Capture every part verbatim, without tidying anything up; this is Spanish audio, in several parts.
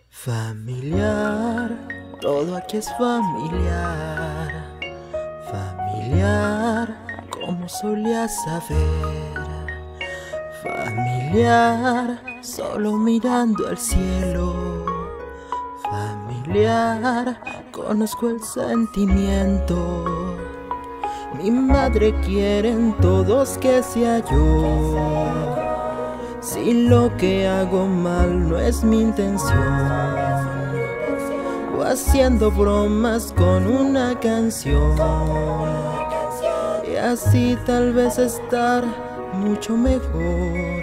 Familiar, todo aquí es familiar. Familiar, como solías saber. Familiar, solo mirando al cielo. Familiar, conozco el sentimiento. Mi madre quieren todos que sea yo. Si lo que hago mal no es mi intención, o haciendo bromas con una canción, y así tal vez estar mucho mejor.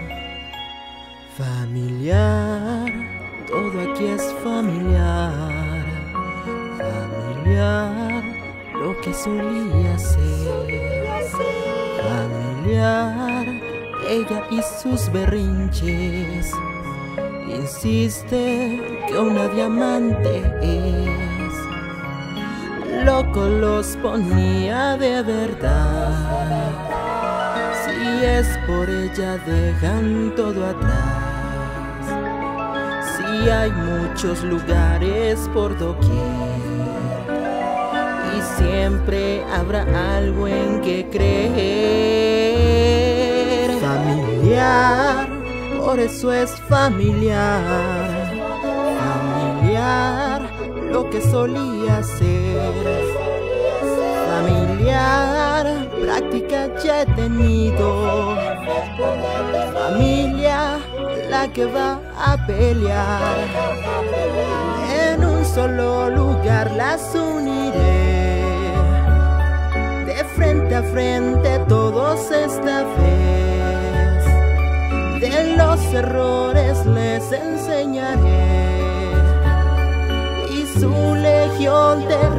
Familiar, todo aquí es familiar. Familiar, lo que solía ser. Familiar, ella y sus berrinches. Insiste que una diamante es. Loco los ponía de verdad. Si es por ella dejan todo atrás. Si hay muchos lugares por doquier, y siempre habrá algo en que creer. Familiar, por eso es familiar. Familiar, lo que solía ser. Familiar, práctica ya he tenido. Familia, la que va a pelear. En un solo lugar las uniré. De frente a frente todos esta vez. De los errores les enseñaré. Y su legión de